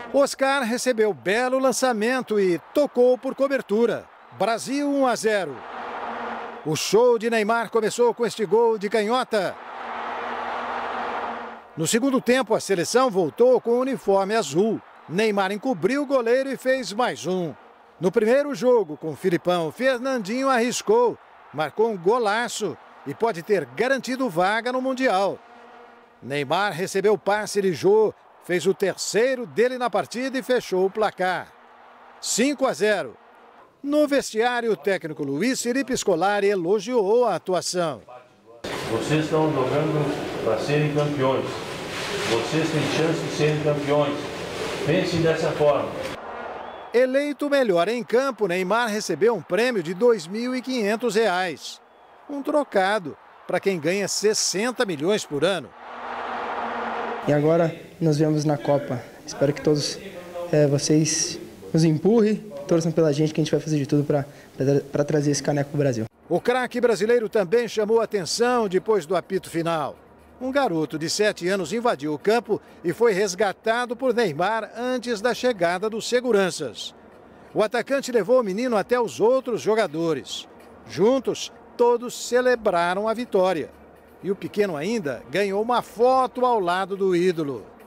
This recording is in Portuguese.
Oscar recebeu belo lançamento e tocou por cobertura. Brasil 1-0. O show de Neymar começou com este gol de canhota. No segundo tempo, a seleção voltou com o uniforme azul. Neymar encobriu o goleiro e fez mais um. No primeiro jogo, com o Filipão, Fernandinho arriscou, marcou um golaço e pode ter garantido vaga no Mundial. Neymar recebeu o passe de Jô, fez o terceiro dele na partida e fechou o placar. 5-0. No vestiário, o técnico Luiz Felipe Scolari elogiou a atuação. Vocês estão jogando para serem campeões. Vocês têm chance de serem campeões. Pensem dessa forma. Eleito melhor em campo, Neymar recebeu um prêmio de R$ 2.500. Um trocado para quem ganha 60 milhões por ano. E agora nos vemos na Copa. Espero que todos vocês nos empurrem, torçam pela gente, que a gente vai fazer de tudo para trazer esse caneco para o Brasil. O craque brasileiro também chamou atenção depois do apito final. Um garoto de 7 anos invadiu o campo e foi resgatado por Neymar antes da chegada dos seguranças. O atacante levou o menino até os outros jogadores. Juntos, todos celebraram a vitória. E o pequeno ainda ganhou uma foto ao lado do ídolo.